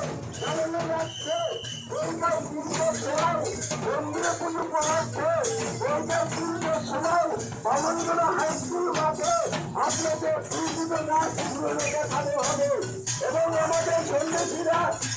জানানো যাচ্ছে ওইটার পূর্ব সময় মন্দিরে পুজো করাচ্ছে ওইটার পূর্ব সময় বামনগুলো হাই স্কুল মাঠে আপনাদের পুজো না শুরু দেখানো হবে এবং আমাদের সন্ন্যাসীরা